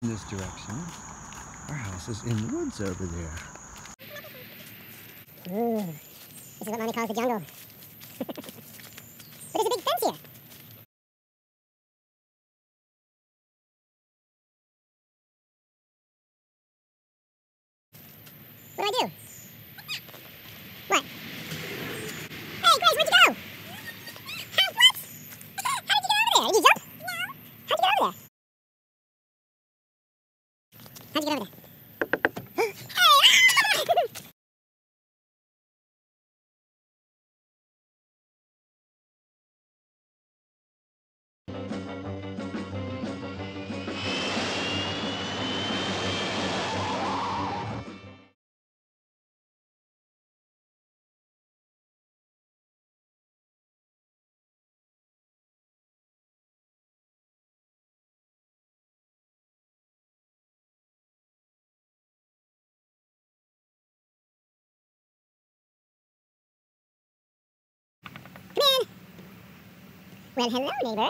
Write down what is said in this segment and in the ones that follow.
In this direction. Our house is in the woods over there. This is what Mommy calls the jungle. But there's a big fence here. What do I do? What? Hey, Grace, where'd you go? What? How did you get over there? Did you jump? No. How'd you get over there? How'd you get over there? Come in. Well, hello, neighbor.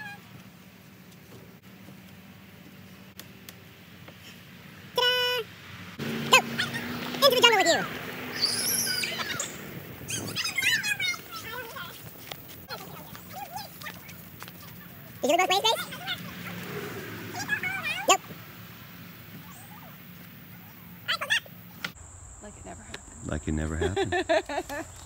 Ta-da! Go! Into the jungle with you! Did you look both ways, Grace? Nope. Like it never happened. Like it never happened.